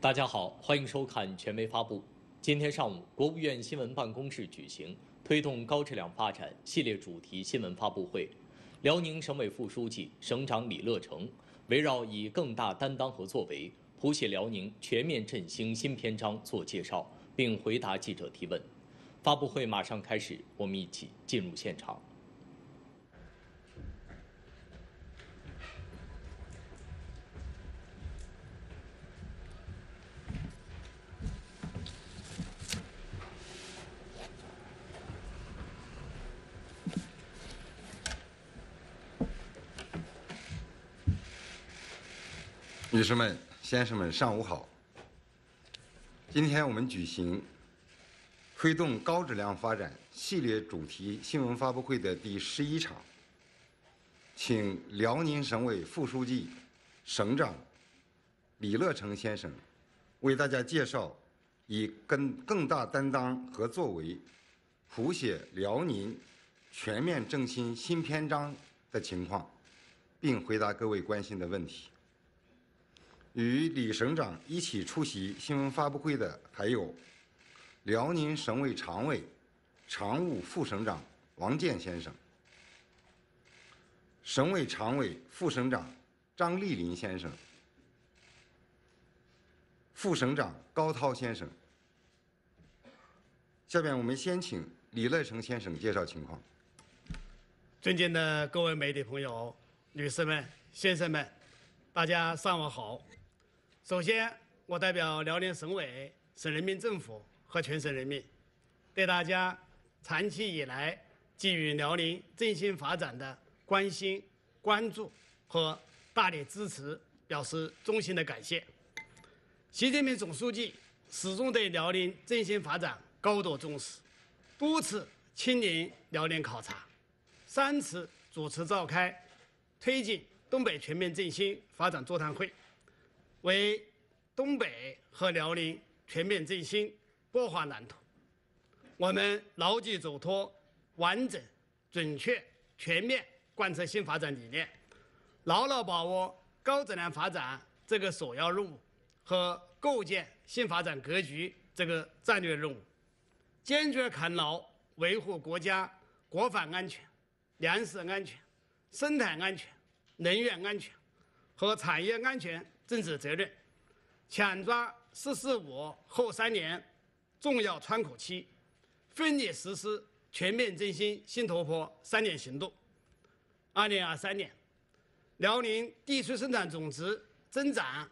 大家好，欢迎收看权威发布。今天上午，国务院新闻办公室举行推动高质量发展系列主题新闻发布会。辽宁省委副书记、省长李乐成围绕以更大担当和作为，谱写辽宁全面振兴新篇章做介绍，并回答记者提问。发布会马上开始，我们一起进入现场。 女士们、先生们，上午好。今天我们举行推动高质量发展系列主题新闻发布会的第11场，请辽宁省委副书记、省长李乐成先生为大家介绍以更大担当和作为，谱写辽宁全面振兴新篇章的情况，并回答各位关心的问题。与李省长一起出席新闻发布会的还有辽宁省委常委、常务副省长王健先生，省委常委、副省长张丽林先生，副省长高涛先生。下面我们先请李乐成先生介绍情况。 尊敬的各位媒体朋友、女士们、先生们，大家上午好。首先，我代表辽宁省委、省人民政府和全省人民，对大家长期以来给予辽宁振兴发展的关心、关注和大力支持表示衷心的感谢。习近平总书记始终对辽宁振兴发展高度重视，多次亲临辽宁考察，3次主持召开推进东北全面振兴发展座谈会，为东北和辽宁全面振兴拨画蓝图。我们牢记嘱托，完整、准确、全面贯彻新发展理念，牢牢把握高质量发展这个首要任务和构建新发展格局这个战略任务，坚决扛牢维护国家国防安全、粮食安全、生态安全、能源安全和产业安全政治责任，抢抓“十四五”后3年重要窗口期，奋力实施全面振兴新突破3年行动。2023年，辽宁地区生产总值增长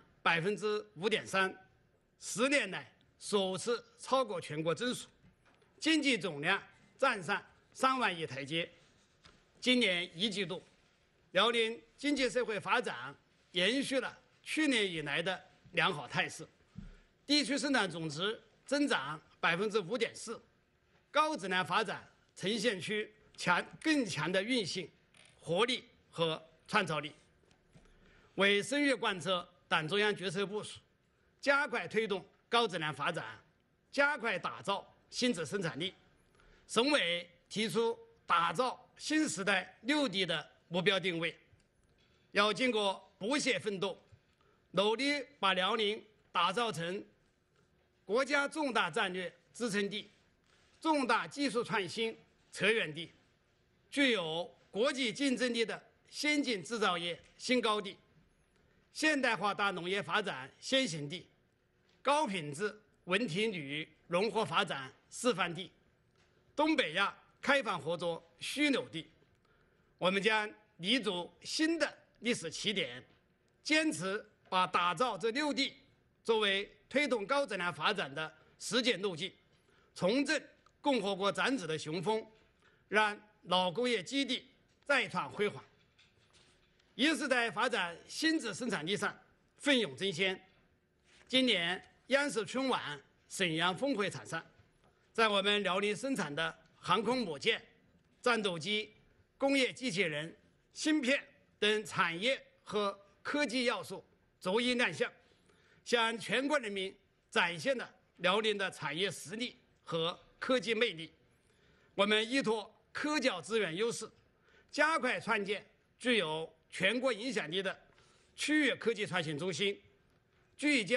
5.3%，10年来首次超过全国增速，经济总量站上3万亿台阶。今年1季度，辽宁经济社会发展延续了去年以来的良好态势，地区生产总值增长5.4%，高质量发展呈现出更强的运性、活力和创造力。为深入贯彻党中央决策部署，加快推动高质量发展，加快打造新质生产力，省委提出打造新时代6地的目标定位，要经过不懈奋斗，努力把辽宁打造成国家重大战略支撑地、重大技术创新策源地，具有国际竞争力的先进制造业新高地，现代化大农业发展先行地，高品质文体旅融合发展示范地，东北亚开放合作枢纽地。我们将立足新的历史起点，坚持把打造这6地作为推动高质量发展的实践路径，重振共和国长子的雄风，让老工业基地再创辉煌。一是在发展新质生产力上奋勇争先。今年央视春晚沈阳峰会场上，在我们辽宁生产的航空母舰、战斗机、工业机器人、芯片等产业和科技要素逐一亮相，向全国人民展现了辽宁的产业实力和科技魅力。我们依托科教资源优势，加快创建具有全国影响力的区域科技创新中心，聚焦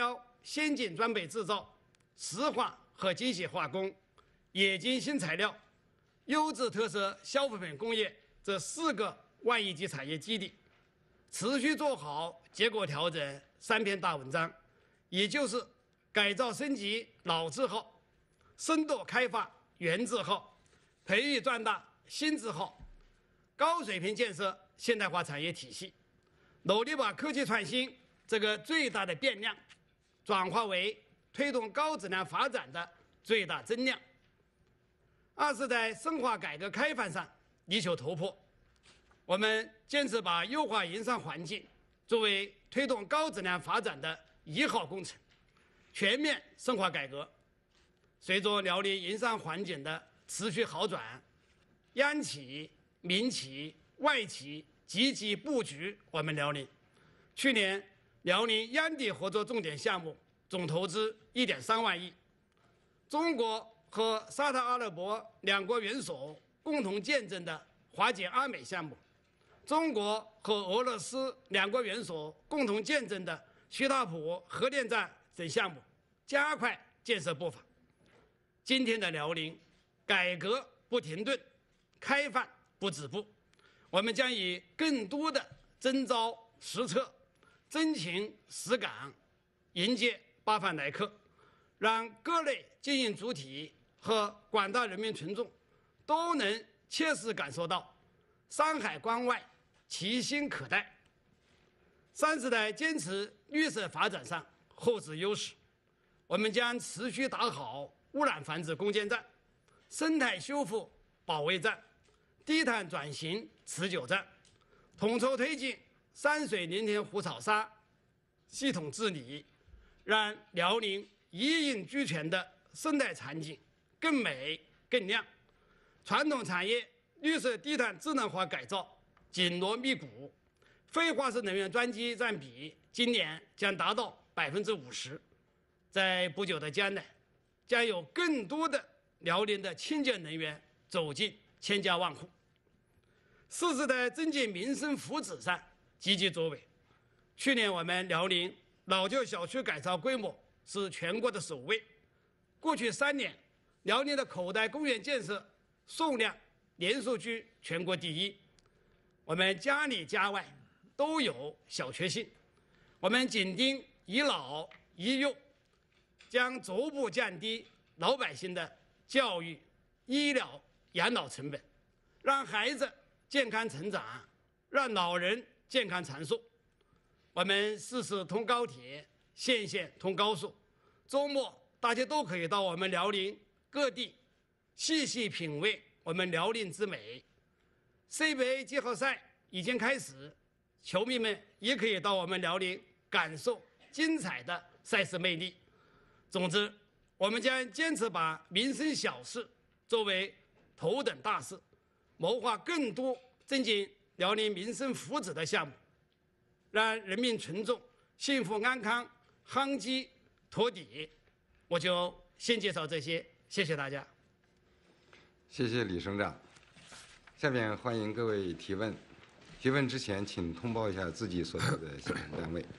先进装备制造、石化和精细化工、冶金新材料、优质特色消费品工业这4个万亿级产业基地，持续做好结构调整3篇大文章，也就是改造升级老字号、深度开发原字号、培育壮大新字号、高水平建设现代化产业体系，努力把科技创新这个最大的变量转化为推动高质量发展的最大增量。2是在深化改革开放上力求突破，我们坚持把优化营商环境作为推动高质量发展的1号工程，全面深化改革。随着辽宁营商环境的持续好转，央企、民企、外企积极布局我们辽宁。去年，辽宁央地合作重点项目总投资1.3万亿，中国和沙特阿拉伯2国元首共同见证的华解阿美项目，中国和俄罗斯2国元首共同见证的西塔普核电站等项目，加快建设步伐。今天的辽宁，改革不停顿，开放不止步。我们将以更多的真招实策、真情实感迎接8方来客，让各类经营主体和广大人民群众都能切实感受到山海关外其心可待。3是在坚持绿色发展上后置优势，我们将持续打好污染防治攻坚战、生态修复保卫战、低碳转型持久战，统筹推进山水林田湖草沙系统治理，让辽宁一应俱全的生态场景更美更亮。传统产业绿色低碳智能化改造紧锣密鼓，非化石能源装机占比今年将达到50%。在不久的将来，将有更多的辽宁的清洁能源走进千家万户。4是在增进民生福祉上积极作为。去年我们辽宁老旧小区改造规模是全国的首位。过去3年，辽宁的口袋公园建设数量连续居全国第1。我们家里家外都有小确幸，我们紧盯宜老宜幼，将逐步降低老百姓的教育、医疗、养老成本，让孩子健康成长，让老人健康长寿。我们市市通高铁，县县通高速，周末大家都可以到我们辽宁各地细细品味我们辽宁之美。CBA 季后赛已经开始，球迷们也可以到我们辽宁感受精彩的赛事魅力。总之，我们将坚持把民生小事作为头等大事，谋划更多增进辽宁民生福祉的项目，让人民群众幸福安康、夯基托底。我就先介绍这些，谢谢大家。 谢谢李省长。下面欢迎各位提问。提问之前，请通报一下自己所在的现场单位。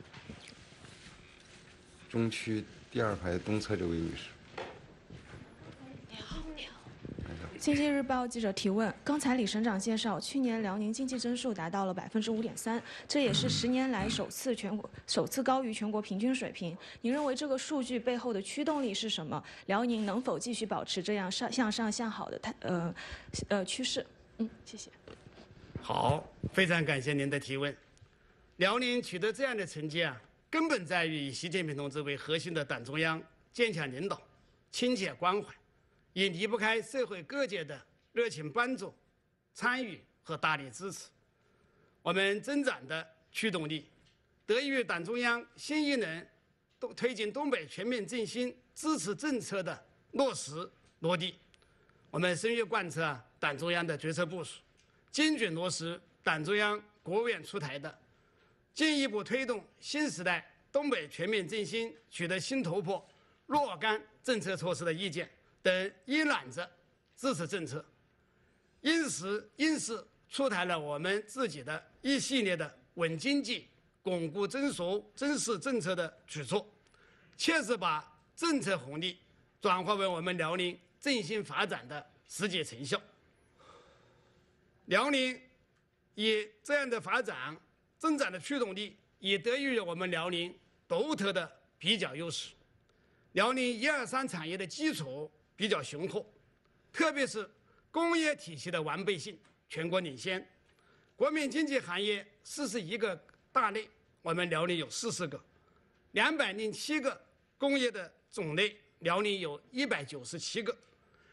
中区第2排东侧这位女士。 你好。经济日报记者提问：刚才李省长介绍，去年辽宁经济增速达到了5.3%，这也是10年来首次高于全国平均水平。您认为这个数据背后的驱动力是什么？辽宁能否继续保持这样向上向好的趋势？谢谢。 好，非常感谢您的提问。辽宁取得这样的成绩根本在于以习近平同志为核心的党中央坚强领导、亲切关怀，也离不开社会各界的热情帮助、参与和大力支持。我们增长的驱动力，得益于党中央新一轮推进东北全面振兴支持政策的落实落地。我们深入贯彻党中央的决策部署，精准落实党中央、国务院出台的进一步推动新时代东北全面振兴取得新突破若干政策措施的意见等一揽子支持政策，因势出台了我们自己的一系列的稳经济、巩固增速、增势政策的举措， 切实把政策红利转化为我们辽宁振兴发展的实际成效。辽宁以这样的发展增长的驱动力，也得益于我们辽宁独特的比较优势。辽宁1、2、3产业的基础比较雄厚，特别是工业体系的完备性全国领先。国民经济行业41个大类，我们辽宁有40个；207个工业的种类，辽宁有197个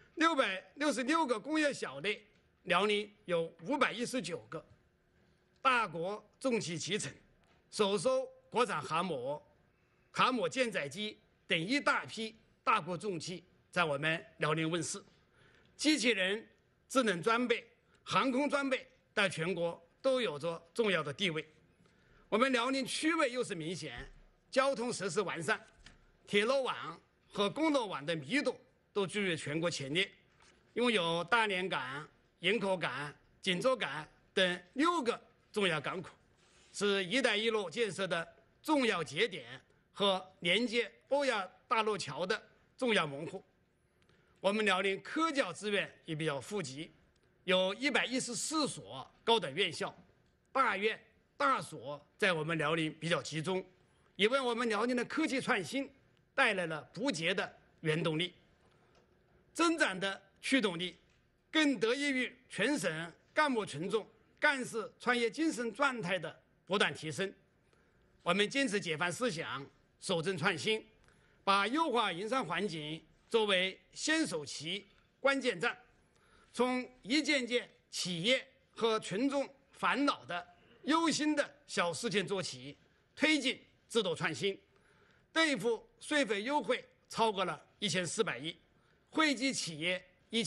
；666个工业小类，辽宁有519个。大国重器集成，首艘国产航母、航母舰载机等一大批大国重器在我们辽宁问世，机器人、智能装备、航空装备在全国都有着重要的地位。我们辽宁区位优势明显，交通设施完善，铁路网和公路网的密度都居于全国前列，拥有大连港、营口港、锦州港等6个重要港口，是“一带一路”建设的重要节点和连接欧亚大陆桥的重要门户。我们辽宁科教资源也比较富集，有114所高等院校，大院、大所在我们辽宁比较集中，也为我们辽宁的科技创新带来了不竭的原动力。增长的驱动力更得益于全省干部群众干事创业精神状态的不断提升。我们坚持解放思想，守正创新，把优化营商环境作为先手棋、关键战，从一件件企业和群众烦恼的忧心的小事情做起，推进制度创新，兑付税费优惠超过了1400亿，惠及企业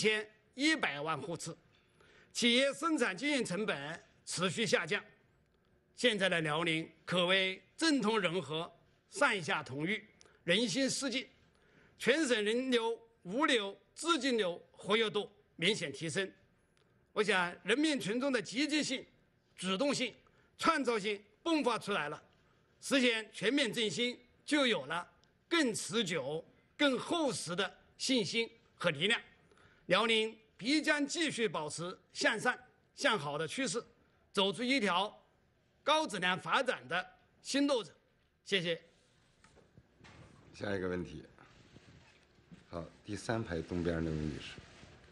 1100万户次，企业生产经营成本持续下降。现在的辽宁可谓政通人和，上下同欲，人心似镜，全省人流、物流、资金流活跃度明显提升。我想人民群众的积极性、主动性、创造性迸发出来了，实现全面振兴就有了更持久、更厚实的信心和力量。辽宁必将继续保持向上向好的趋势，走出一条高质量发展的新路子。谢谢。 下一个问题。好，第3排东边那位女士。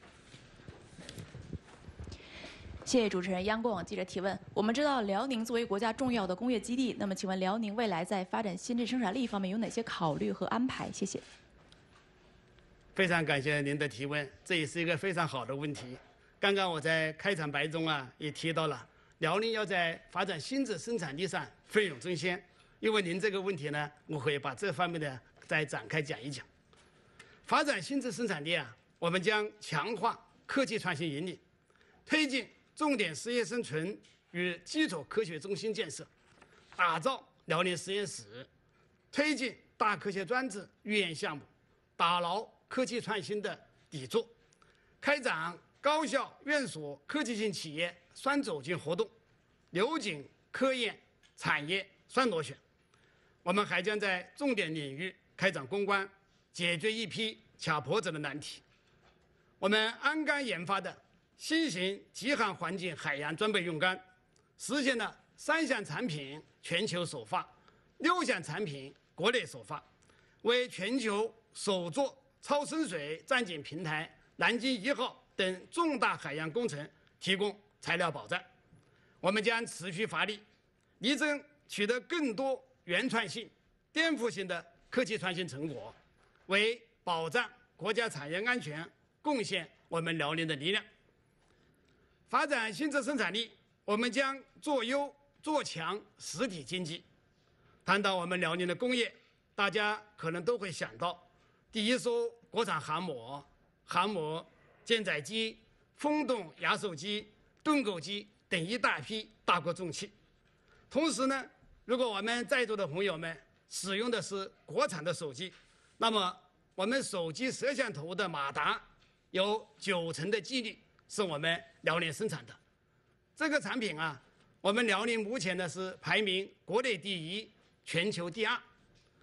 谢谢主持人。央广记者提问：我们知道辽宁作为国家重要的工业基地，那么请问辽宁未来在发展新质生产力方面有哪些考虑和安排？谢谢。 非常感谢您的提问，这也是一个非常好的问题。刚刚我在开场白中也提到了，辽宁要在发展新质生产力上奋勇争先。因为您这个问题呢，我会把这方面的再展开讲一讲。发展新质生产力我们将强化科技创新引领，推进重点实验生存与基础科学中心建设，打造辽宁实验室，推进大科学专治预研项目，打牢科技创新的底座，开展高校院所科技性企业双走进活动，留紧科研产业双螺旋。我们还将在重点领域开展攻关，解决一批卡脖子的难题。我们鞍钢研发的新型极寒环境海洋装备用钢，实现了3项产品全球首发，6项产品国内首发，为全球首座超深水战警平台南京1号等重大海洋工程提供材料保障。我们将持续发力，力争取得更多原创性、颠覆性的科技创新成果，为保障国家产业安全贡献我们辽宁的力量。发展新质生产力，我们将做优做强实体经济。谈到我们辽宁的工业，大家可能都会想到第一艘国产航母、航母舰载机、风动压缩机、盾构机等一大批大国重器。同时呢，如果我们在座的朋友们使用的是国产的手机，那么我们手机摄像头的马达有90%的几率是我们辽宁生产的。这个产品我们辽宁目前呢是排名国内第1，全球第2。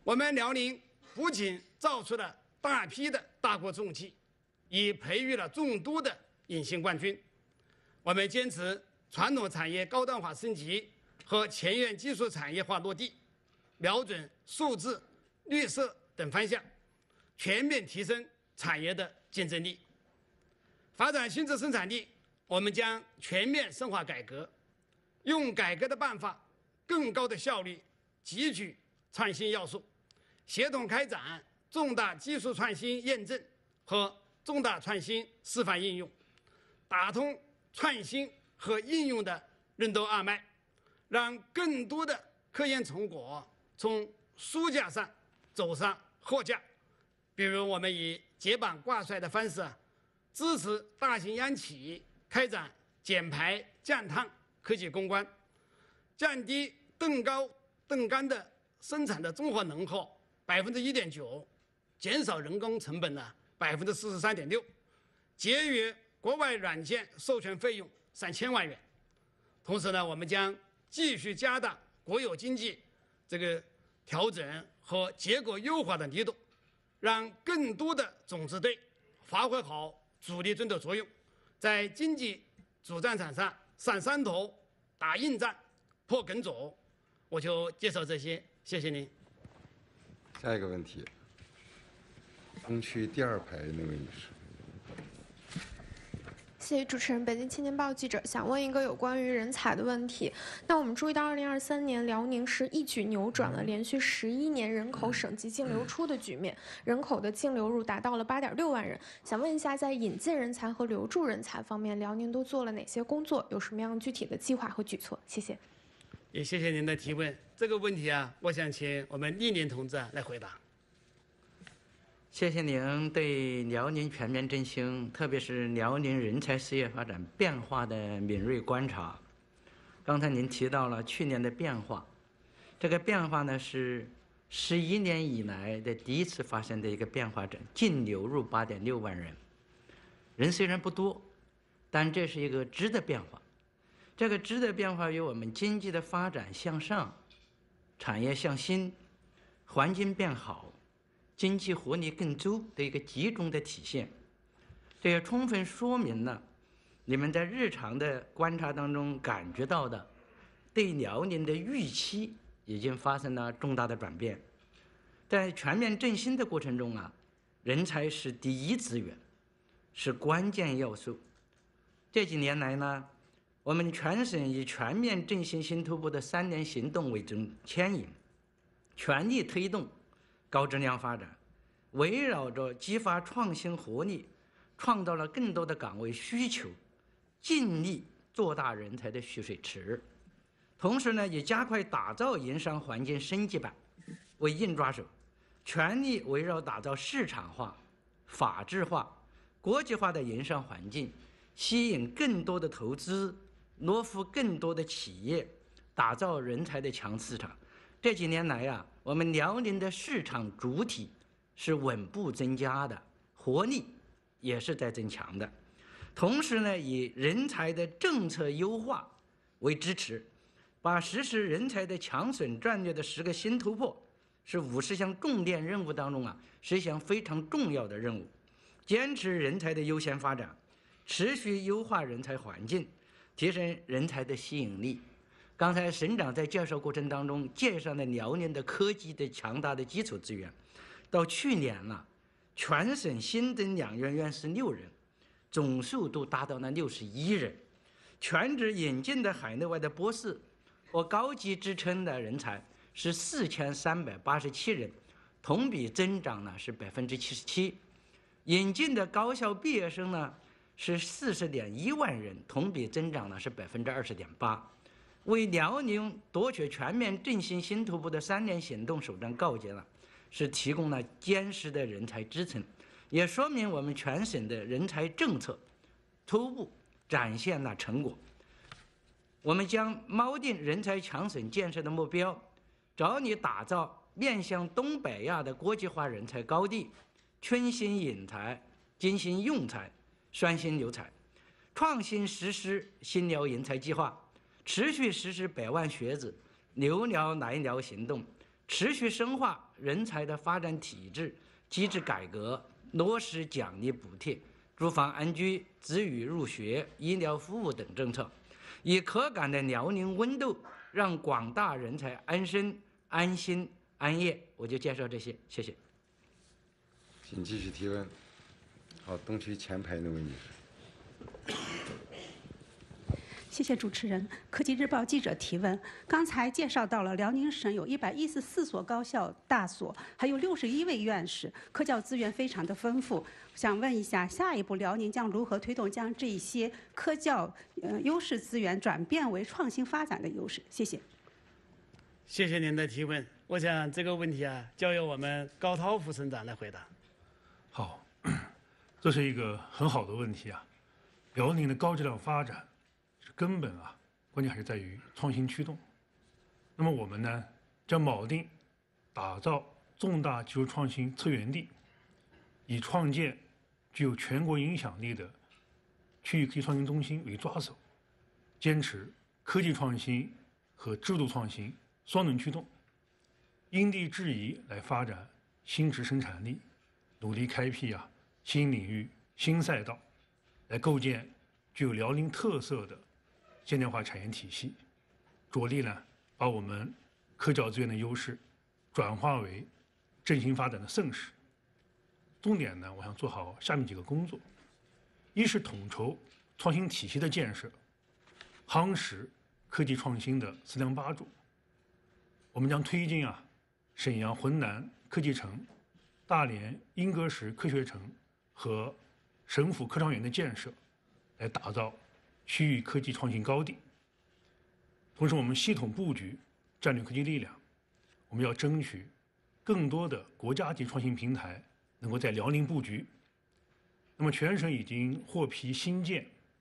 我们辽宁不仅造出了大批的大国重器，也培育了众多的隐形冠军。我们坚持传统产业高端化升级和前沿技术产业化落地，瞄准数字、绿色等方向，全面提升产业的竞争力。发展新质生产力，我们将全面深化改革，用改革的办法，更高的效率汲取创新要素，协同开展重大技术创新验证和重大创新示范应用，打通创新和应用的任督二脉，让更多的科研成果从书架上走上货架。比如，我们以结榜挂帅的方式，支持大型央企开展减排降碳科技攻关，降低吨钢的生产的综合能耗1.9%，减少人工成本呢43.6%，节约国外软件授权费用3000万元。同时呢，我们将继续加大国有经济调整和结构优化的力度，让更多的种子队发挥好主力军的作用，在经济主战场上上山头、打硬仗、破梗阻。我就介绍这些，谢谢您。 下一个问题，东区第2排那位女士。 谢谢主持人。北京青年报记者想问一个有关于人才的问题。那我们注意到，2023年辽宁是一举扭转了连续11年人口省级净流出的局面，人口的净流入达到了8.6万人。想问一下，在引进人才和留住人才方面，辽宁都做了哪些工作？有什么样具体的计划和举措？谢谢。 也谢谢您的提问。这个问题啊，我想请我们莅林同志来回答。 谢谢您对辽宁全面振兴，特别是辽宁人才事业发展变化的敏锐观察。刚才您提到了去年的变化，这个变化呢是11年以来的第一次发生的一个变化点，净流入8.6万人。人虽然不多，但这是一个质的变化。这个质的变化与我们经济的发展向上、产业向新、环境变好、经济活力更足的一个集中的体现。这也充分说明了你们在日常的观察当中感觉到的对辽宁的预期已经发生了重大的转变。在全面振兴的过程中啊，人才是第一资源，是关键要素。这几年来呢，我们全省以全面振兴新突破的3年行动为牵引，全力推动高质量发展，围绕着激发创新活力，创造了更多的岗位需求，尽力做大人才的蓄水池。同时呢，也加快打造营商环境升级版为硬抓手，全力围绕打造市场化、法治化、国际化的营商环境，吸引更多的投资，落户更多的企业，打造人才的强市场。这几年来啊，我们辽宁的市场主体是稳步增加的，活力也是在增强的。同时呢，以人才的政策优化为支持，把实施人才的强省战略的10个新突破，是50项重点任务当中啊，是一项非常重要的任务。坚持人才的优先发展，持续优化人才环境，提升人才的吸引力。刚才省长在介绍过程当中介绍了辽宁的科技的强大的基础资源。到去年了，全省新增2院院士6人，总数都达到了61人。全职引进的海内外的博士或高级职称的人才是4387人，同比增长呢是77%。引进的高校毕业生呢是40.1万人，同比增长呢是20.8%。为辽宁夺取全面振兴新突破的3年行动首战告捷了，是提供了坚实的人才支撑，也说明我们全省的人才政策初步展现了成果。我们将锚定人才强省建设的目标，着力打造面向东北亚的国际化人才高地，群星引才、精心用才、双薪留才，创新实施新辽人才计划，持续实施100万学子留辽来辽行动，持续深化人才的发展体制机制改革，落实奖励补贴、住房安居、子女入学、医疗服务等政策，以可感的辽宁温度，让广大人才安身、安心、安业。我就介绍这些，谢谢。 请继续提问。好，东区前排那位女士。 谢谢主持人。科技日报记者提问：刚才介绍到了辽宁省有114所高校大所，还有61位院士，科教资源非常的丰富。想问一下，下一步辽宁将如何推动将这些科教优势资源转变为创新发展的优势？谢谢。 谢谢您的提问。我想这个问题啊，交由我们高涛副省长来回答。 好，这是一个很好的问题啊。辽宁的高质量发展是根本啊，关键还是在于创新驱动。那么我们呢，将铆定打造重大技术创新策源地，以创建具有全国影响力的区域科技创新中心为抓手，坚持科技创新和制度创新双轮驱动，因地制宜来发展新质生产力，努力开辟新领域、新赛道，来构建具有辽宁特色的现代化产业体系，着力呢把我们科教资源的优势转化为振兴发展的盛世。重点呢，我想做好下面几个工作：一是统筹创新体系的建设，夯实科技创新的四梁八柱。我们将推进沈阳浑南科技城、大连英格石科学城和省府科创园的建设，来打造区域科技创新高地。同时，我们系统布局战略科技力量，我们要争取更多的国家级创新平台能够在辽宁布局。那么，全省已经获批新建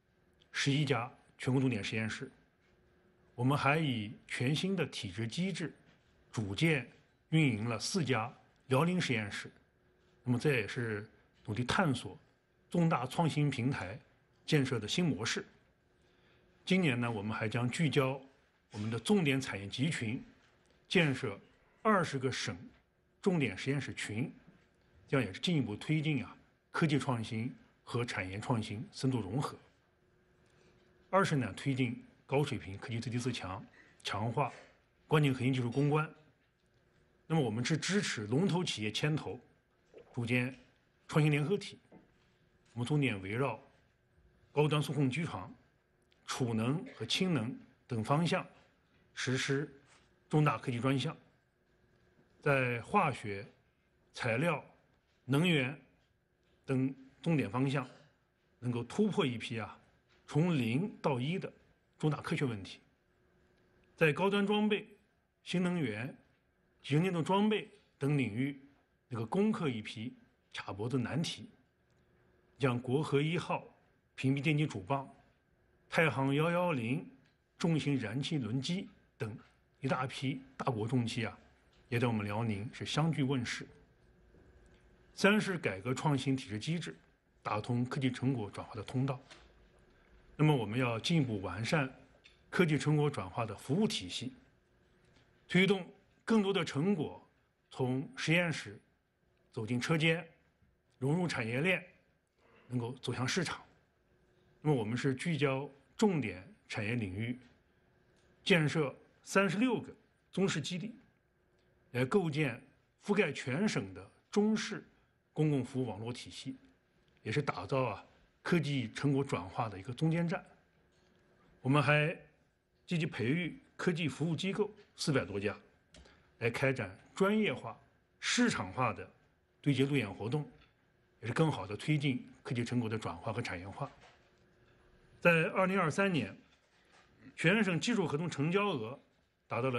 11家全国重点实验室，我们还以全新的体制机制组建运营了4家辽宁实验室。那么，这也是努力探索重大创新平台建设的新模式。今年呢，我们还将聚焦我们的重点产业集群，建设20个省重点实验室群，这样也是进一步推进科技创新和产业创新深度融合。二是呢，推进高水平科技自立自强，强化关键核心技术攻关。那么我们是支持龙头企业牵头，组建创新联合体。我们重点围绕高端数控机床、储能和氢能等方向实施重大科技专项，在化学、材料、能源等重点方向，能够突破一批从0到1的重大科学问题。在高端装备、新能源、集成电动装备等领域，能够攻克一批卡脖子难题，像国核1号屏蔽电机主棒、太行110重型燃气轮机等一大批大国重器也在我们辽宁是相继问世。三是改革创新体制机制，打通科技成果转化的通道。那么我们要进一步完善科技成果转化的服务体系，推动更多的成果从实验室走进车间，融入产业链，能够走向市场。那么我们是聚焦重点产业领域，建设36个中试基地，来构建覆盖全省的中试公共服务网络体系，也是打造科技成果转化的一个中间站。我们还积极培育科技服务机构400多家，来开展专业化、市场化的对接路演活动，也是更好地推进科技成果的转化和产业化。在2023年，全省技术合同成交额达到了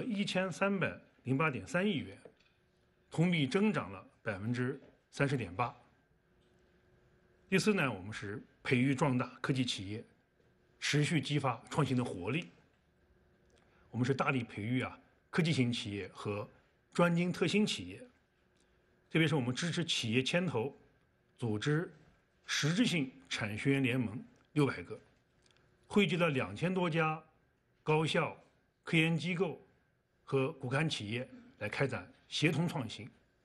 1308.3亿元，同比增长了30.8%。第四呢，我们是培育壮大科技企业，持续激发创新的活力。我们是大力培育科技型企业和专精特新企业，特别是我们支持企业牵头，组织实质性产学研联盟600个，汇集了2000多家高校、科研机构和骨干企业来开展协同创新，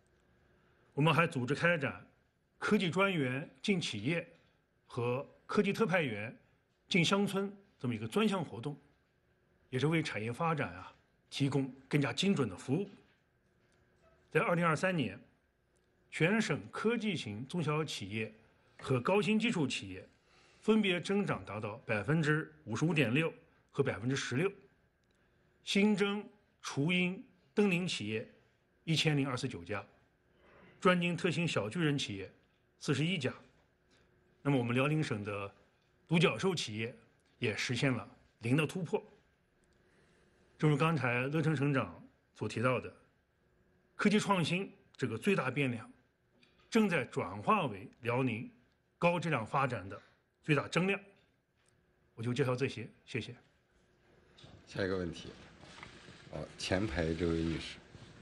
我们还组织开展科技专员进企业和科技特派员进乡村这么一个专项活动，也是为产业发展提供更加精准的服务。在2023年，全省科技型中小企业和高新技术企业分别增长达到55.6%和16%，新增雏鹰、登临企业1029家，专精特新小巨人企业41家。那么我们辽宁省的独角兽企业也实现了0的突破。正如刚才乐成省长所提到的，科技创新这个最大变量正在转化为辽宁高质量发展的最大增量。我就介绍这些，谢谢。 下一个问题，前排这位女士。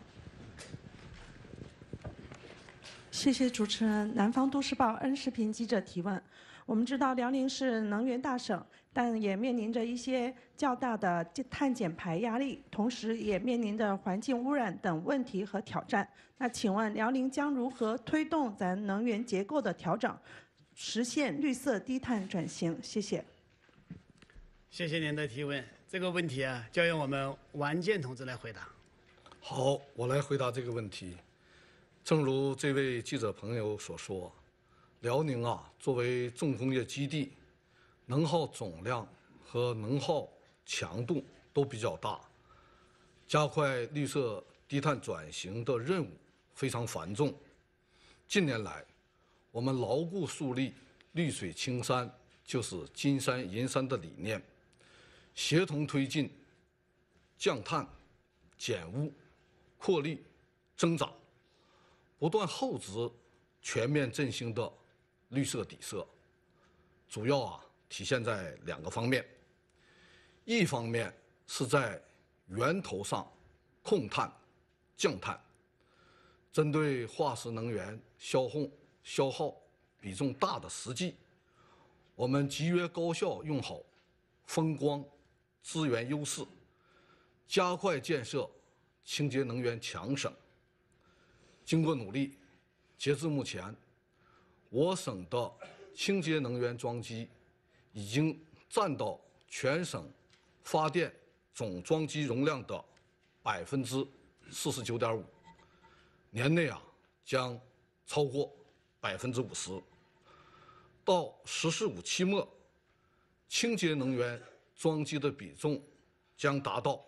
谢谢主持人。南方都市报恩视频记者提问：我们知道辽宁是能源大省，但也面临着一些较大的碳减排压力，同时也面临着环境污染等问题和挑战。那请问辽宁将如何推动咱能源结构的调整，实现绿色低碳转型？谢谢。 谢谢您的提问。这个问题交由我们王健同志来回答。 好，我来回答这个问题。正如这位记者朋友所说，辽宁作为重工业基地，能耗总量和能耗强度都比较大，加快绿色低碳转型的任务非常繁重。近年来，我们牢固树立绿水青山就是金山银山的理念，协同推进降碳、减污、扩绿、增长，不断厚植全面振兴的绿色底色，主要体现在2个方面。一方面是在源头上控碳、降碳，针对化石能源消耗比重大的实际，我们集约高效用好风光资源优势，加快建设清洁能源强省。经过努力，截至目前，我省的清洁能源装机已经占到全省发电总装机容量的49.5%，年内将超过50%。到“十四五”期末，清洁能源装机的比重将达到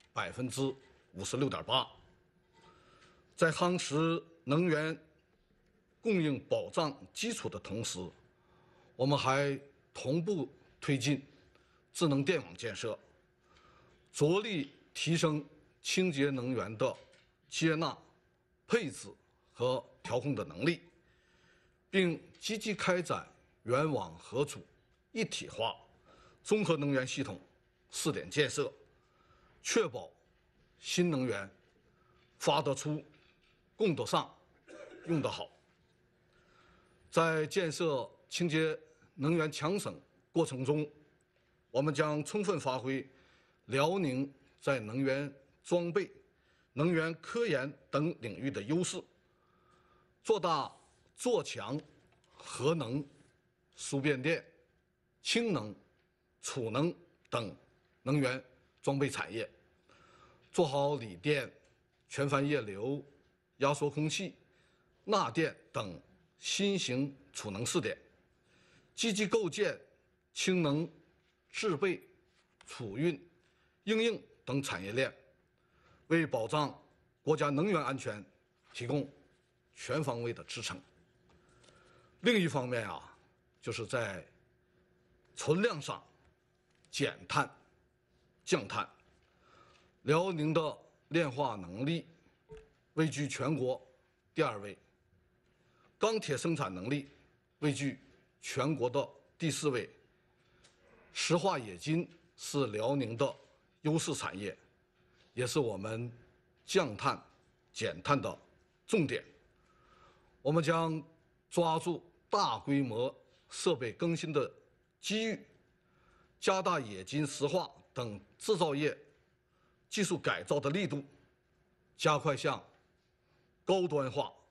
56.8%。在夯实能源供应保障基础的同时，我们还同步推进智能电网建设，着力提升清洁能源的接纳、配置和调控的能力，并积极开展原网合组一体化综合能源系统试点建设，确保新能源发得出、供得上、用得好。在建设清洁能源强省过程中，我们将充分发挥辽宁在能源装备、能源科研等领域的优势，做大做强核能、输变电、氢能、储能等能源装备产业，做好锂电、全帆液流、压缩空气、钠电等新型储能试点，积极构建氢能制备、储运、应用等产业链，为保障国家能源安全提供全方位的支撑。另一方面就是在存量上减碳、降碳。辽宁的炼化能力位居全国第2位，钢铁生产能力位居全国的第4位。石化冶金是辽宁的优势产业，也是我们降碳、减碳的重点。我们将抓住大规模设备更新的机遇，加大冶金、石化等制造业技术改造的力度，加快向高端化、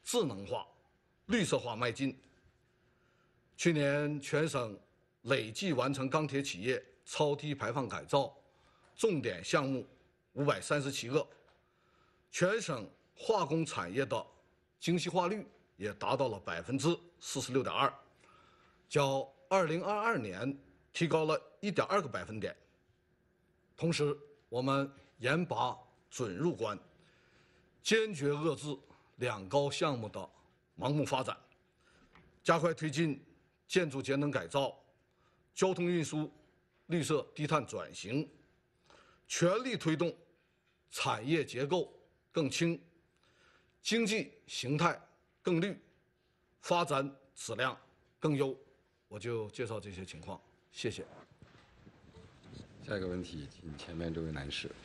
智能化、绿色化迈进。去年全省累计完成钢铁企业超低排放改造重点项目537个，全省化工产业的精细化率也达到了46.2%，较2022年提高了1.2个百分点。同时，我们严把准入关，坚决遏制两高项目的盲目发展，加快推进建筑节能改造、交通运输绿色低碳转型，全力推动产业结构更轻、经济形态更绿、发展质量更优。我就介绍这些情况，谢谢。 下一个问题，请前面这位男士。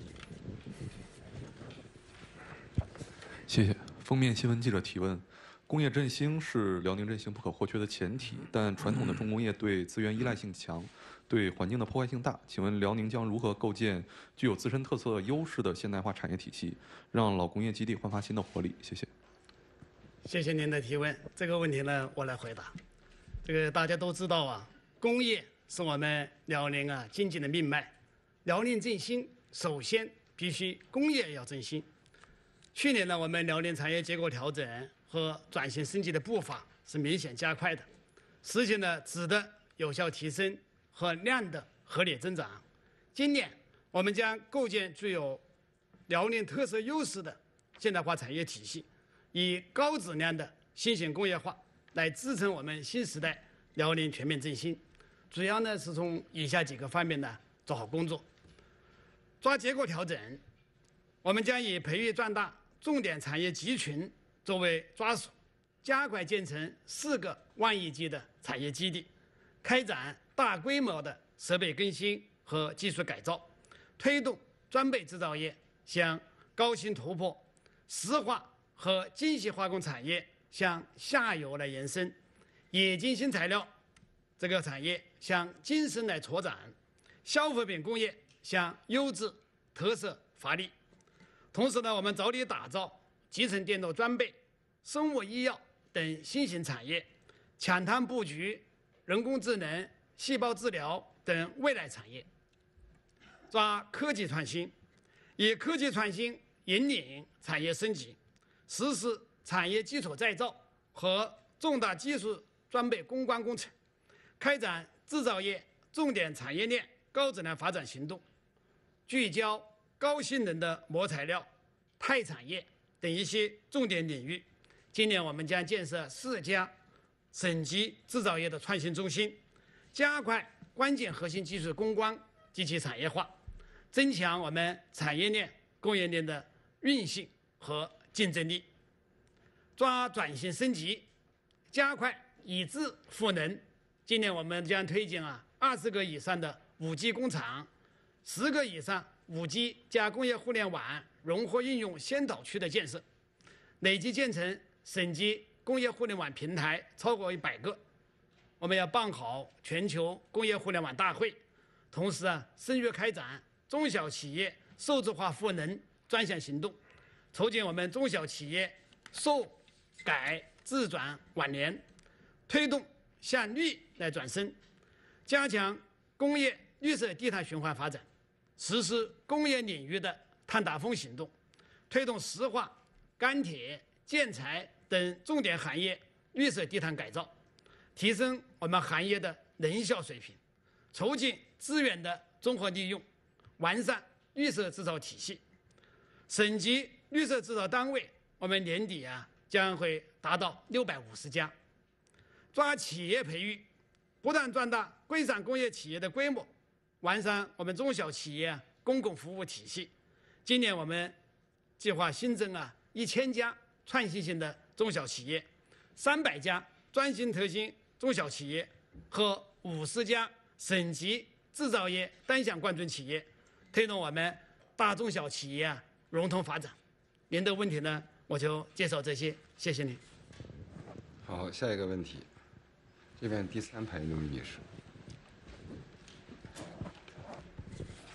谢谢。封面新闻记者提问：工业振兴是辽宁振兴不可或缺的前提，但传统的重工业对资源依赖性强，对环境的破坏性大。请问辽宁将如何构建具有自身特色优势的现代化产业体系，让老工业基地焕发新的活力？谢谢。 谢谢您的提问。这个问题呢，我来回答。这个大家都知道啊，工业是我们辽宁经济的命脉。辽宁振兴首先必须工业要振兴。去年呢，我们辽宁产业结构调整和转型升级的步伐是明显加快的，实现了质的有效提升和量的合理增长。今年我们将构建具有辽宁特色优势的现代化产业体系，以高质量的新型工业化来支撑我们新时代辽宁全面振兴。主要呢是从以下几个方面呢做好工作。抓结构调整，我们将以培育壮大重点产业集群作为抓手，加快建成4个万亿级的产业基地，开展大规模的设备更新和技术改造，推动装备制造业向高新突破，石化和精细化工产业向下游来延伸，冶金新材料这个产业向精深来拓展，消费品工业向优质特色发力。同时呢，我们着力打造集成电路装备、生物医药等新型产业，抢滩布局人工智能、细胞治疗等未来产业。抓科技创新，以科技创新引领产业升级，实施产业基础再造和重大技术装备攻关工程，开展制造业重点产业链高质量发展行动，聚焦高性能的模材料、钛产业等一些重点领域。今年我们将建设4家省级制造业的创新中心，加快关键核心技术攻关及其产业化，增强我们产业链、供应链的运行和竞争力。抓转型升级，加快以智赋能。今年我们将推进20个以上的5G 工厂，10个以上5G 加工业互联网融合应用先导区的建设，累计建成省级工业互联网平台超过100个。我们要办好全球工业互联网大会，同时深入开展中小企业数字化赋能专项行动，促进我们中小企业数改自转网联，推动向绿来转身，加强工业绿色低碳循环发展，实施工业领域的碳达峰行动，推动石化、钢铁、建材等重点行业绿色低碳改造，提升我们行业的能效水平，促进资源的综合利用，完善绿色制造体系。省级绿色制造单位，我们年底将会达到650家。抓企业培育，不断壮大规产工业企业的规模，完善我们中小企业公共服务体系。今年我们计划新增1000家创新型的中小企业，300家专型特新中小企业和50家省级制造业单项贯准企业，推动我们大中小企业融通发展。您的问题呢，我就介绍这些，谢谢您。 好，下一个问题，这边第3排那位女士。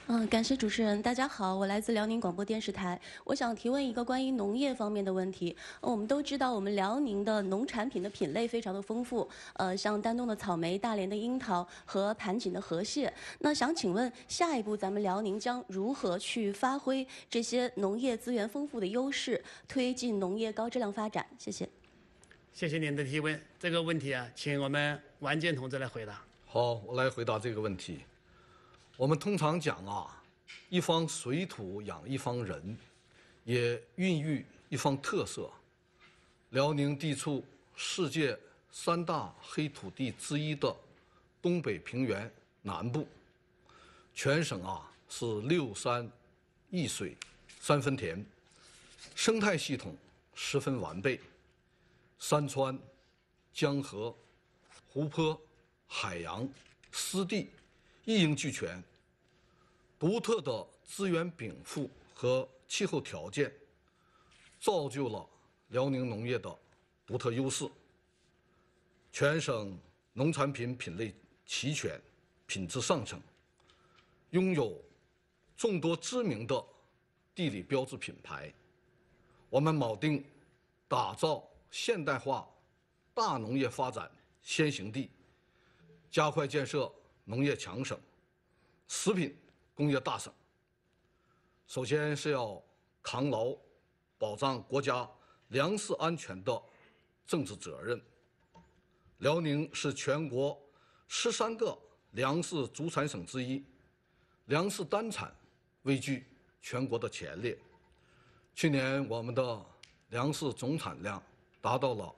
感谢主持人。大家好，我来自辽宁广播电视台。我想提问一个关于农业方面的问题。我们都知道，我们辽宁的农产品的品类非常的丰富，像丹东的草莓、大连的樱桃和盘锦的河蟹。那想请问，下一步咱们辽宁将如何去发挥这些农业资源丰富的优势，推进农业高质量发展？谢谢。 谢谢您的提问。这个问题啊，请我们王健同志来回答。 好，我来回答这个问题。我们通常讲啊，一方水土养一方人，也孕育一方特色。辽宁地处世界3大黑土地之一的东北平原南部，全省啊是6山1水3分田，生态系统十分完备，山川、江河、湖泊、海洋、湿地一应俱全，独特的资源禀赋和气候条件，造就了辽宁农业的独特优势。全省农产品品类齐全，品质上乘，拥有众多知名的地理标志品牌。我们铆定打造现代化大农业发展先行地，加快建设农业强省、食品工业大省。首先是要扛牢保障国家粮食安全的政治责任。辽宁是全国13个粮食主产省之一，粮食单产位居全国的前列。去年我们的粮食总产量达到了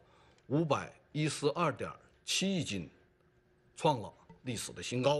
512.7亿斤，创了历史的新高。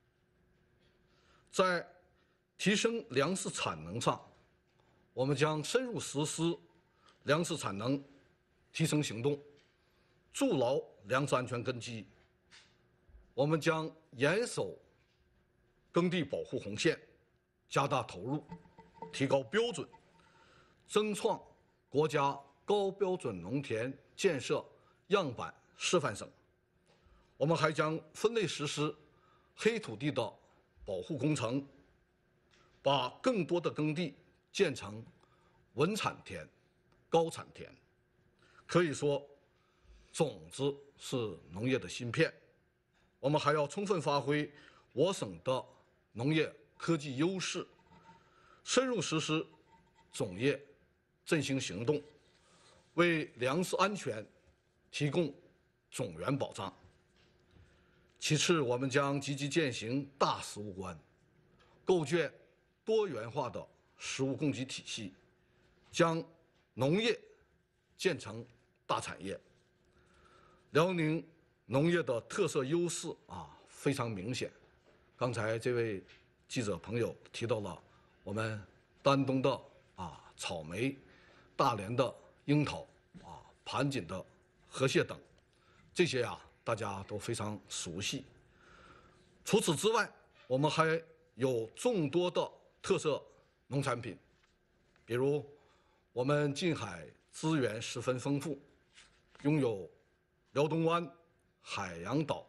在提升粮食产能上，我们将深入实施粮食产能提升行动，筑牢粮食安全根基。我们将严守耕地保护红线，加大投入，提高标准，争创国家高标准农田建设样板示范省。我们还将分类实施黑土地的保护工程，把更多的耕地建成稳产田、高产田。可以说，种子是农业的芯片。我们还要充分发挥我省的农业科技优势，深入实施种业振兴行动，为粮食安全提供种源保障。其次，我们将积极践行大食物观，构建多元化的食物供给体系，将农业建成大产业。辽宁农业的特色优势非常明显。刚才这位记者朋友提到了我们丹东的草莓、大连的樱桃、盘锦的河蟹等，这些大家都非常熟悉。除此之外，我们还有众多的特色农产品，比如我们近海资源十分丰富，拥有辽东湾、海洋岛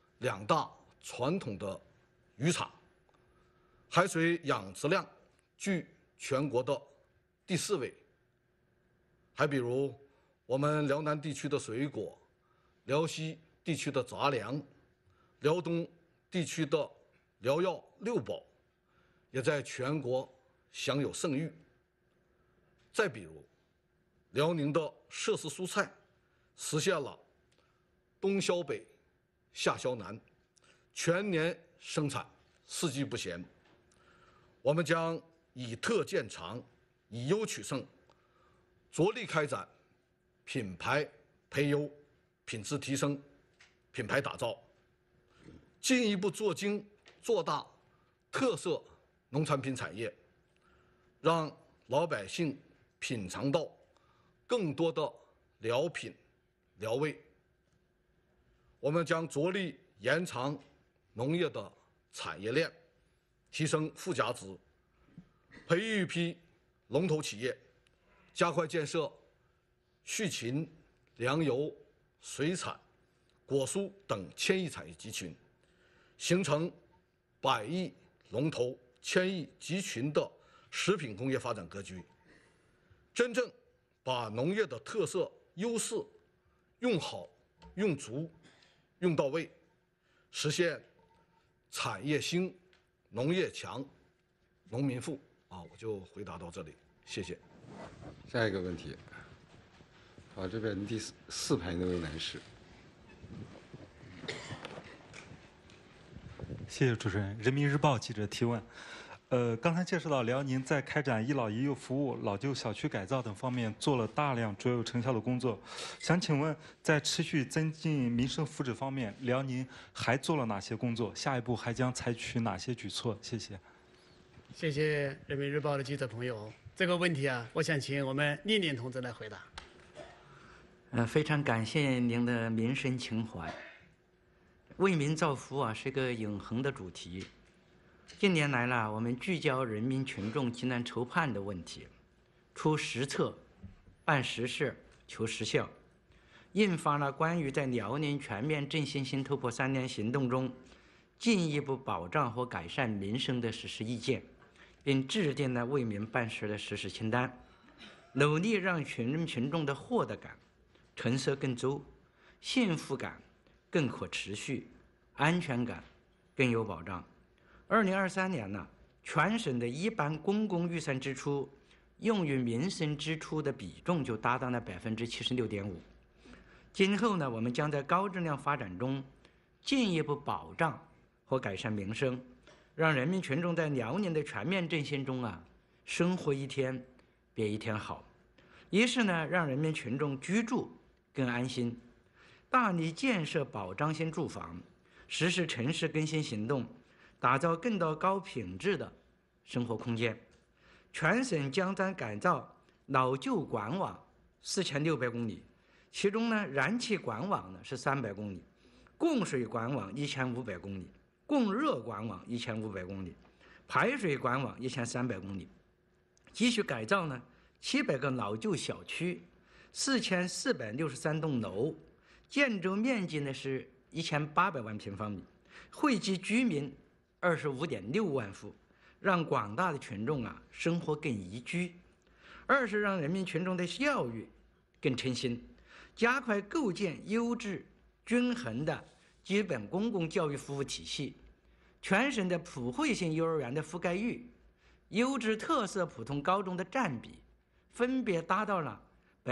2大传统的渔场，海水养殖量居全国的第4位。还比如我们辽南地区的水果，辽西地区的杂粮，辽东地区的辽药6宝，也在全国享有盛誉。再比如，辽宁的涉事蔬菜实现了冬销北、夏销南，全年生产4季不闲。我们将以特见长，以优取胜，着力开展品牌培优、品质提升、品牌打造，进一步做精做大特色农产品产业，让老百姓品尝到更多的辽品、辽味。我们将着力延长农业的产业链，提升附加值，培育一批龙头企业，加快建设畜禽、粮油、水产、果蔬等1000亿产业集群，形成100亿龙头迁移集群的食品工业发展格局，真正把农业的特色优势用好、用足、用到位，实现产业兴、农业强、农民富。我就回答到这里，谢谢。 下一个问题，这边第四排那位男士。 谢谢主持人。人民日报记者提问：刚才介绍到辽宁在开展一老一幼服务、老旧小区改造等方面做了大量卓有成效的工作，想请问，在持续增进民生福祉方面，辽宁还做了哪些工作？下一步还将采取哪些举措？谢谢。 谢谢人民日报的记者朋友，这个问题我想请我们丽丽同志来回答。 非常感谢您的民生情怀。为民造福是个永恒的主题。近年来我们聚焦人民群众急难愁盼的问题，出实策，办实事，求实效，印发了关于在辽宁全面振兴新突破3年行动中进一步保障和改善民生的实施意见，并制定了为民办事的实施清单，努力让群众的获得感、成色更足、幸福感更可持续、安全感更有保障。2023年全省的一般公共预算支出用于民生支出的比重就达到了76.5%。今后我们将在高质量发展中进一步保障和改善民生，让人民群众在辽宁的全面振兴中生活一天比一天好。一是让人民群众居住更安心，大力建设保障性住房，实施城市更新行动，打造更多高品质的生活空间。全省将改造老旧管网4600公里，其中燃气管网是300公里，供水管网1500公里，供热管网1500公里，排水管网1300公里。继续改造700个老旧小区，4463栋楼，建筑面积是1800万平方米，惠及居民25.6万户，让广大的群众生活更宜居。二是让人民群众的教育更称心，加快构建优质均衡的基本公共教育服务体系。全省的普惠性幼儿园的覆盖率、优质特色普通高中的占比分别达到了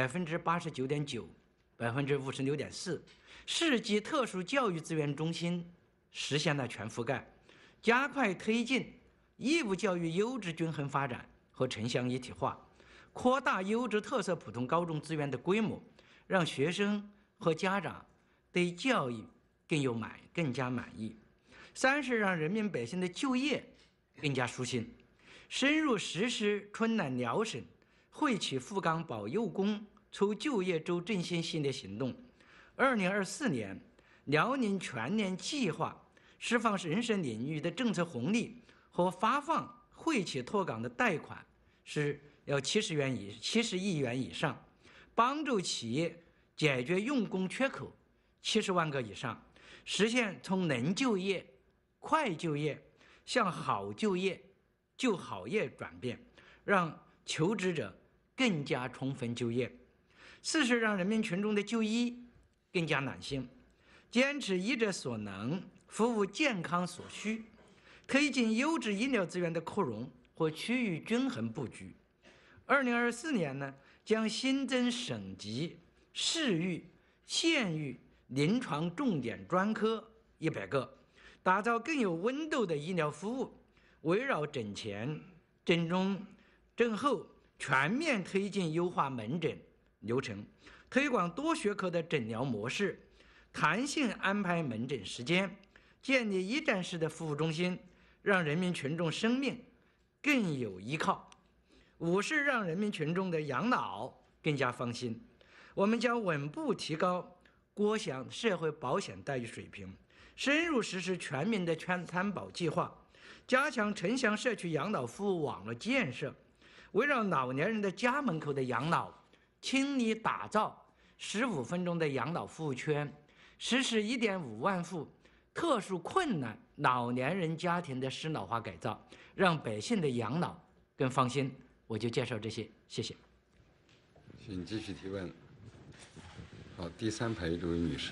89.9%、56.4%，市级特殊教育资源中心实现了全覆盖。加快推进义务教育优质均衡发展和城乡一体化，扩大优质特色普通高中资源的规模，让学生和家长对教育更加满意。三是让人民百姓的就业更加舒心，深入实施春暖辽省、惠企富岗保幼工促就业周振兴系列行动。2024年，辽宁全年计划释放人身领域的政策红利和发放惠企拓岗的贷款是要70亿元以上，帮助企业解决用工缺口70万个以上，实现从能就业、快就业向好就业、就好业转变，让求职者更加充分就业。四是让人民群众的就医更加暖心，坚持医者所能，服务健康所需，推进优质医疗资源的扩容和区域均衡布局。2024年将新增省级、市域、县域临床重点专科100个，打造更有温度的医疗服务，围绕诊前、诊中、诊后全面推进优化门诊流程，推广多学科的诊疗模式，弹性安排门诊时间，建立一站式的服务中心，让人民群众生命更有依靠。五是让人民群众的养老更加放心，我们将稳步提高各项社会保险待遇水平，深入实施全民的全参保计划，加强城乡社区养老服务网络建设，围绕老年人的家门口的养老，倾力打造15分钟的养老服务圈，实施1.5万户特殊困难老年人家庭的适老化改造，让百姓的养老更放心。我就介绍这些，谢谢。 请继续提问。好，第3排这位女士。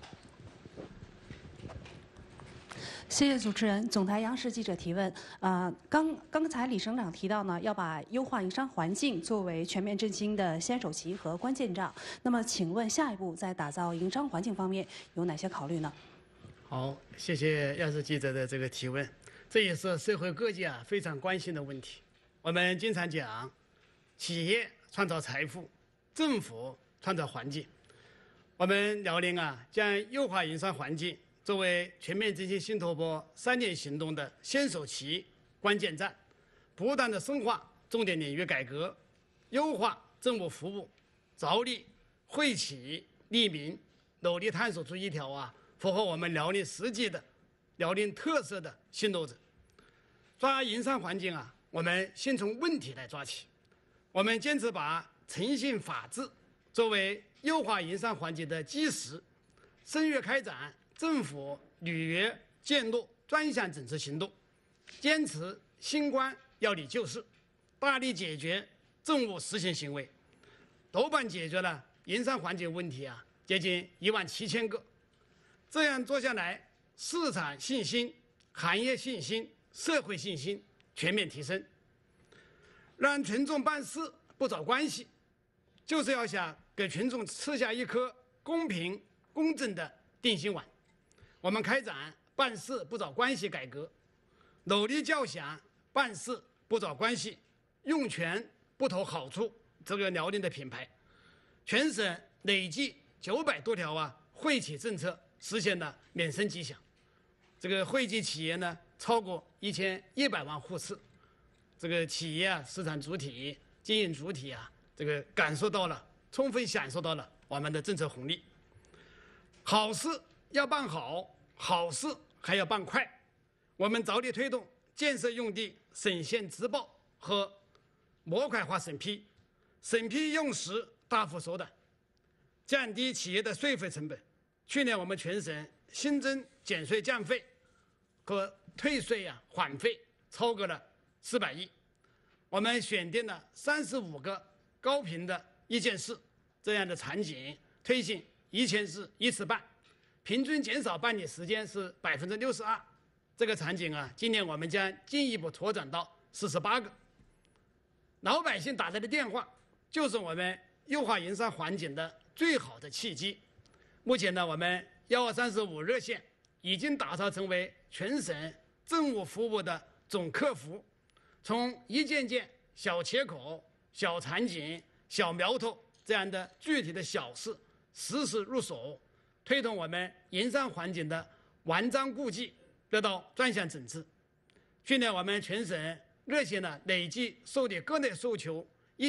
谢谢主持人。总台央视记者提问：刚才李省长提到呢，要把优化营商环境作为全面振兴的先手棋和关键仗。那么，请问下一步在打造营商环境方面有哪些考虑呢？ 好，谢谢央视记者的这个提问，这也是社会各界非常关心的问题。我们经常讲，企业创造财富，政府创造环境。我们辽宁将优化营商环境作为全面振兴新突破3年行动的先手棋、关键战，不断的深化重点领域改革，优化政务服务，着力惠企利民，努力探索出一条符合我们辽宁实际的、辽宁特色的新路子。抓营商环境我们先从问题来抓起。我们坚持把诚信法治作为优化营商环境的基石，深入开展政府履约建路专项整治行动，坚持新关要理就事，大力解决政务实行行为，多半解决了营商环境问题接近17000个。这样做下来，市场信心、行业信心、社会信心全面提升。让群众办事不找关系，就是要想给群众吃下一颗公平公正的定心丸。我们开展办事不找关系改革，努力叫响办事不找关系，用权不图好处这个辽宁的品牌。全省累计900多条惠企政策实现了免申迹象，这个惠及企业呢超过1100万户次。这个企业市场主体、经营主体这个感受到了，充分享受到了我们的政策红利。好事要办好，好事还要办快。我们着力推动建设用地省县直报和模块化审批，审批用时大幅缩短，降低企业的税费成本。去年我们全省新增减税降费和退税缓费超过了400亿。我们选定了35个高频的一件事这样的场景，推行一件事一次办，平均减少办理时间是62%。这个场景今年我们将进一步拓展到48个。老百姓打来的电话就是我们优化营商环境的最好的契机。目前呢，我们12345热线已经打造成为全省政务服务的总客服，从一件件小切口、小场景、小苗头这样的具体的小事实时入手，推动我们营商环境的顽瘴痼疾得到专项整治。去年我们全省热线呢累计受理各类诉求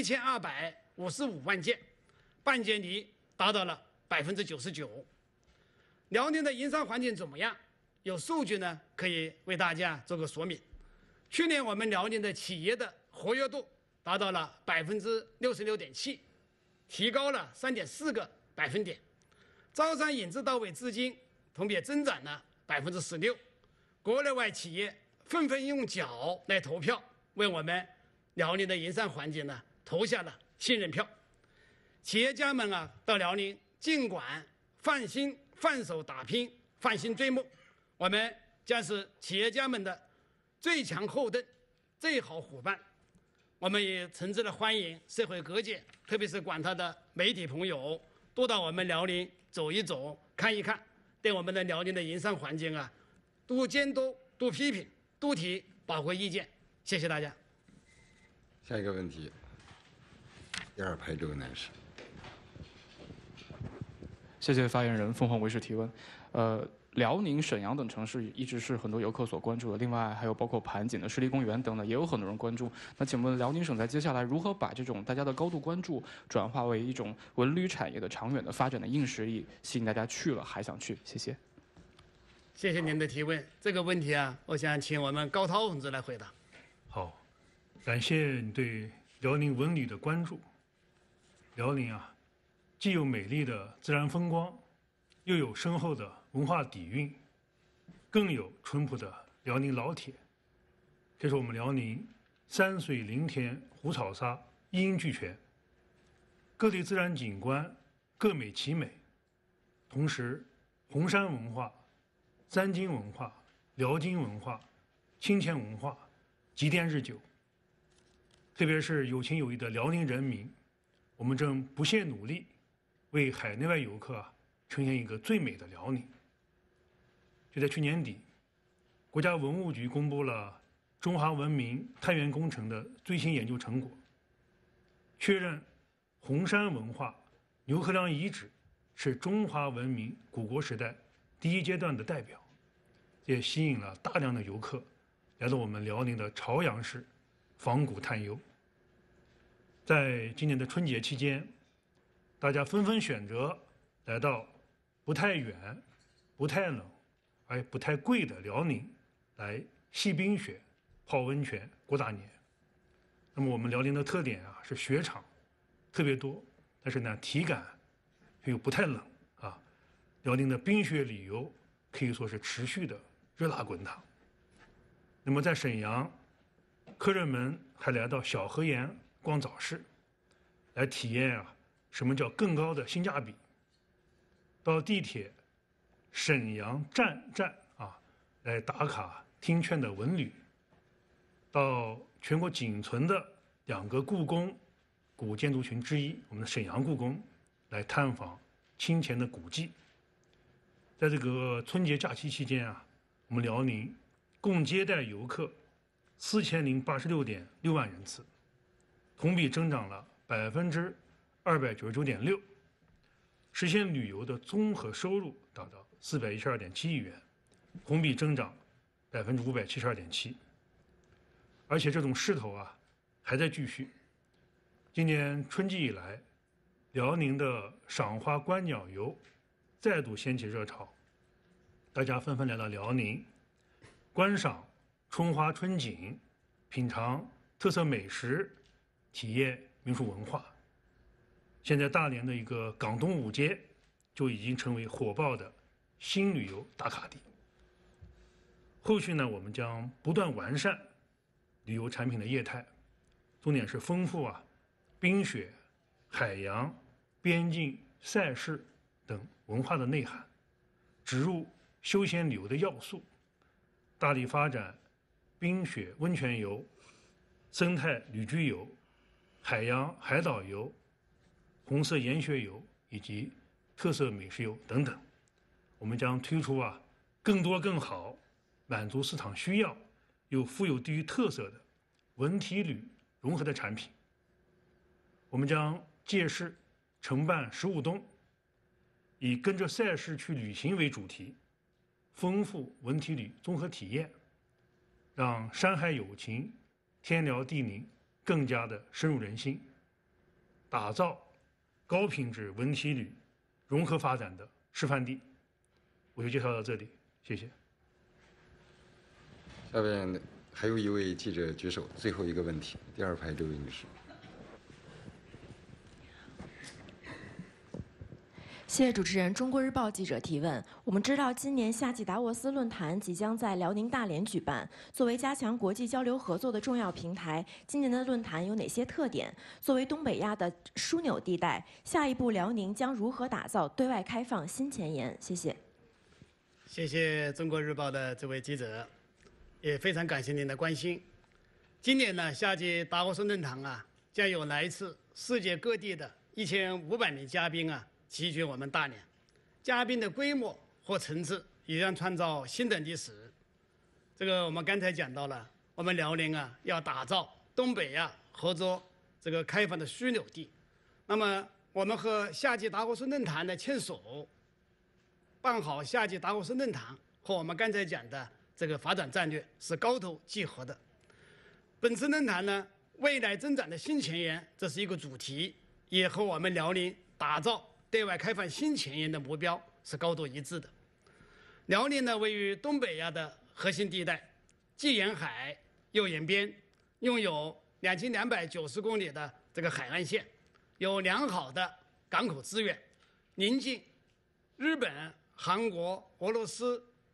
1255万件，办件率达到了99%。辽宁的营商环境怎么样？有数据呢，可以为大家做个说明。去年我们辽宁的企业的活跃度达到了66.7%，提高了3.4个百分点。招商引资到位资金同比增长了16%。国内外企业纷纷用脚来投票，为我们辽宁的营商环境呢投下了信任票。企业家们到辽宁尽管放心放手打拼，放心追梦，我们将是企业家们的最强后盾、最好伙伴。我们也诚挚的欢迎社会各界，特别是广大的媒体朋友，多到我们辽宁走一走、看一看，对我们的辽宁的营商环境多监督、多批评、多提宝贵意见。谢谢大家。 下一个问题，第2排这位男士。 谢谢发言人，凤凰卫视提问。辽宁、沈阳等城市一直是很多游客所关注的，另外还有包括盘锦的湿地公园等等，也有很多人关注。那请问辽宁省在接下来如何把这种大家的高度关注转化为一种文旅产业的长远的发展的硬实力，吸引大家去了还想去？谢谢。 谢谢您的提问。这个问题我想请我们高涛同志来回答。 好，感谢你对辽宁文旅的关注。辽宁既有美丽的自然风光，又有深厚的文化底蕴， 更有淳朴的辽宁老铁。这是我们辽宁山水林田湖草沙一应俱全，各地自然景观各美其美，同时红山文化、三金文化、辽金文化、清乾文化积淀日久。特别是有情有义的辽宁人民，我们正不懈努力，为海内外游客呈现一个最美的辽宁。就在去年底，国家文物局公布了中华文明探源工程的最新研究成果，确认红山文化牛河梁遗址是中华文明古国时代第一阶段的代表，也吸引了大量的游客来到我们辽宁的朝阳市访古探幽。在今年的春节期间，大家纷纷选择来到不太远、不太冷而不太贵的辽宁来戏冰雪、泡温泉、过大年。那么我们辽宁的特点是雪场特别多，但是呢体感又不太冷啊。辽宁的冰雪旅游可以说是持续的热辣滚烫。那么在沈阳，客人们还来到小河沿逛早市，来体验什么叫更高的性价比。到地铁沈阳站来打卡听劝的文旅，到全国仅存的2个故宫古建筑群之一我们的沈阳故宫来探访清乾的古迹。在这个春节假期期间我们辽宁共接待游客4086.6万人次，同比增长了299.6%，实现旅游的综合收入达到412.7亿元，同比增长572.7%。而且这种势头还在继续。今年春季以来，辽宁的赏花观鸟游再度掀起热潮，大家纷纷来到辽宁，观赏春花春景，品尝特色美食，体验民俗文化。现在大连的一个港东五街就已经成为火爆的新旅游打卡地。后续呢，我们将不断完善旅游产品的业态，重点是丰富冰雪、海洋、边境、赛事等文化的内涵，植入休闲旅游的要素，大力发展冰雪温泉游、生态旅居游、海洋海岛游、红色岩雪游以及特色美食游等等。我们将推出更多更好、满足市场需要又富有地域特色的文体旅融合的产品。我们将借势承办15冬，以跟着赛事去旅行为主题，丰富文体旅综合体验，让山海友情、天辽地宁更加的深入人心，打造高品质文体旅融合发展的示范地。我就介绍到这里，谢谢。 下边还有一位记者举手，最后一个问题，第2排这位女士。 谢谢主持人。中国日报记者提问：我们知道今年夏季达沃斯论坛即将在辽宁大连举办，作为加强国际交流合作的重要平台，今年的论坛有哪些特点？作为东北亚的枢纽地带，下一步辽宁将如何打造对外开放新前沿？谢谢。 谢谢中国日报的这位记者，也非常感谢您的关心。今年呢，夏季达沃斯论坛将有来自世界各地的1500名嘉宾齐聚我们大连，嘉宾的规模和层次也将创造新的历史。这个我们刚才讲到了，我们辽宁要打造东北亚合作这个开放的枢纽地。那么我们和夏季达沃斯论坛的牵手，办好夏季达沃斯论坛和我们刚才讲的这个发展战略是高度契合的。本次论坛呢，未来增长的新前沿，这是一个主题，也和我们辽宁打造对外开放新前沿的目标是高度一致的。辽宁呢，位于东北亚的核心地带，既沿海又沿边，拥有2290公里的这个海岸线，有良好的港口资源，临近日本、韩国、俄罗斯、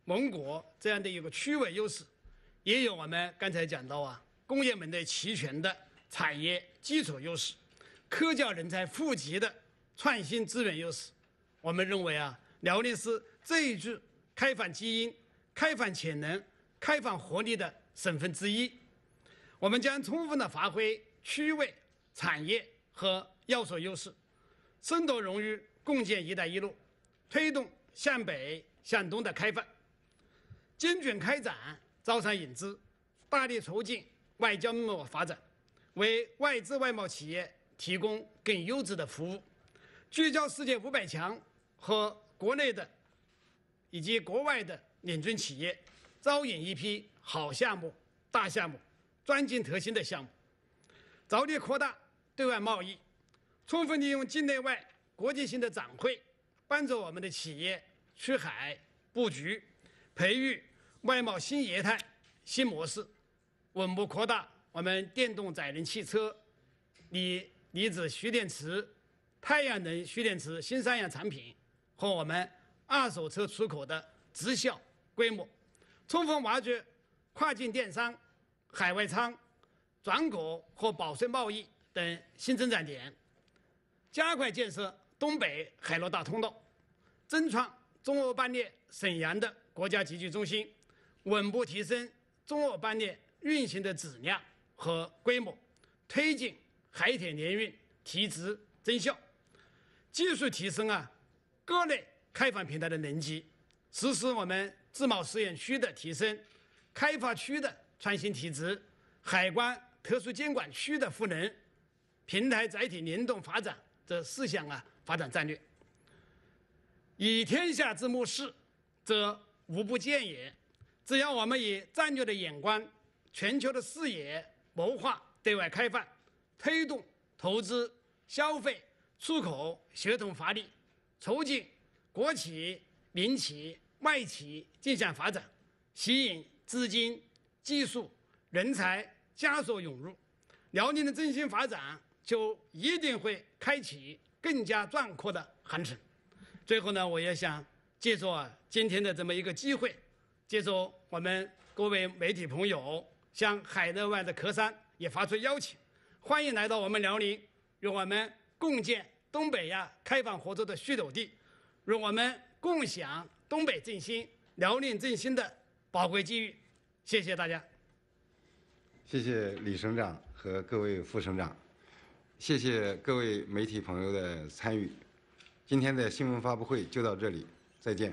盟国这样的一个区位优势，也有我们刚才讲到工业门类齐全的产业基础优势，科教人才富集的创新资源优势。我们认为辽宁是最具开放基因、开放潜能、开放活力的省份之一。我们将充分地发挥区位、产业和要素优势，深度融入共建“一带一路”，推动向北向东的开放，精准开展招商引资，大力促进外交贸发展，为外资外贸企业提供更优质的服务，聚焦世界500强和国内的以及国外的领军企业，招引一批好项目、大项目、专精特新的项目，着力扩大对外贸易，充分利用境内外国际性的展会，帮助我们的企业出海布局，培育外贸新业态、新模式，稳步扩大我们电动载人汽车、离子蓄电池、太阳能蓄电池新三样产品和我们二手车出口的直销规模，充分挖掘跨境电商、海外仓、转口和保税贸易等新增长点，加快建设东北海陆大通道，争创中俄班列沈阳的国家集聚中心，稳步提升中俄班列运行的质量和规模，推进海铁联运提质增效，技术提升各类开放平台的能级，实施我们自贸试验区的提升，开发区的创新提质，海关特殊监管区的赋能，平台载体联动发展这4项发展战略。以天下之目视，则无不见也。只要我们以战略的眼光、全球的视野谋划对外开放，推动投资、消费、出口协同发力，促进国企、民企、外企竞相发展，吸引资金、技术、人才加速涌入，辽宁的振兴发展就一定会开启更加壮阔的航程。最后呢，我也想借助今天的这么一个机会，借助我们各位媒体朋友向海内外的客商也发出邀请，欢迎来到我们辽宁，与我们共建东北亚开放合作的枢纽地，与我们共享东北振兴、辽宁振兴的宝贵机遇。谢谢大家。 谢谢李省长和各位副省长，谢谢各位媒体朋友的参与。今天的新闻发布会就到这里，再见。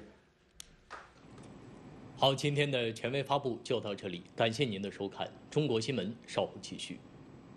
好，今天的权威发布就到这里，感谢您的收看。中国新闻稍后继续。